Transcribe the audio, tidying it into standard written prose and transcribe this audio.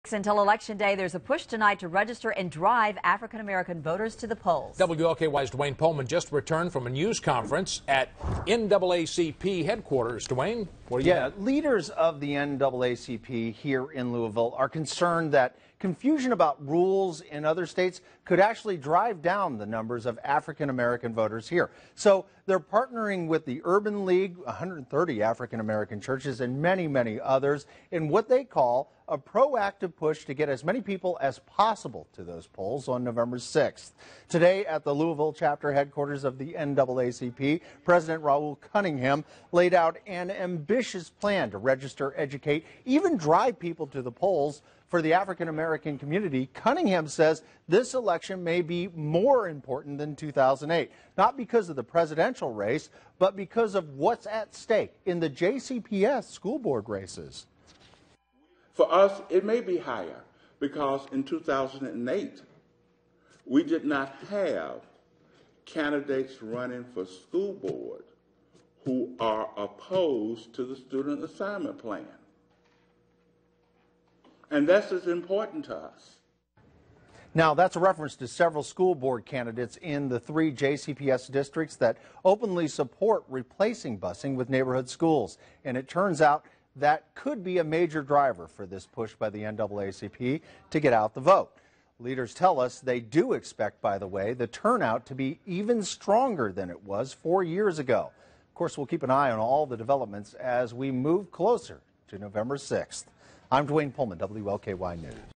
Until Election Day, there's a push tonight to register and drive African-American voters to the polls. WLKY's Dwayne Pullman just returned from a news conference at NAACP headquarters. Dwayne, what do you have? Leaders of the NAACP here in Louisville are concerned that confusion about rules in other states could actually drive down the numbers of African-American voters here. So they're partnering with the Urban League, 130 African-American churches, and many, many others in what they call a proactive push to get as many people as possible to those polls on November 6th. Today at the Louisville chapter headquarters of the NAACP, President Raul Cunningham laid out an ambitious plan to register, educate, even drive people to the polls for the African-American community. Cunningham says this election may be more important than 2008, not because of the presidential race, but because of what's at stake in the JCPS school board races. For us, it may be higher because in 2008, we did not have candidates running for school board who are opposed to the student assignment plan. And that's as important to us. Now, that's a reference to several school board candidates in the 3 JCPS districts that openly support replacing busing with neighborhood schools. And it turns out that could be a major driver for this push by the NAACP to get out the vote. Leaders tell us they do expect, by the way, the turnout to be even stronger than it was 4 years ago. Of course, we'll keep an eye on all the developments as we move closer to November 6th. I'm Dwayne Pullman, WLKY News.